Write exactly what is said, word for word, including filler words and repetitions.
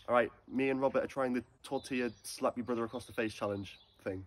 All right, me and Robert are trying the tortilla slap your brother across the face challenge thing.